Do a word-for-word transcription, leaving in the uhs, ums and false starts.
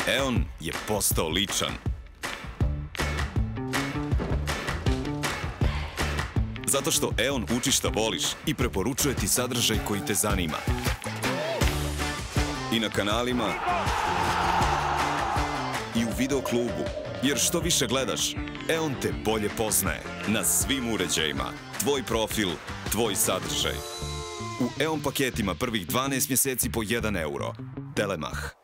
E-on je postao ličan. Zato što E-on uči šta voliš i preporučuje ti sadržaj koji te zanima. I na kanalima, i u video klubu. Jer što više gledaš, E-on te bolje poznaje. Na svim uređajima. Tvoj profil, tvoj sadržaj. U E-on paketima prvih dvanaest mjeseci po jedan euro. Telemach.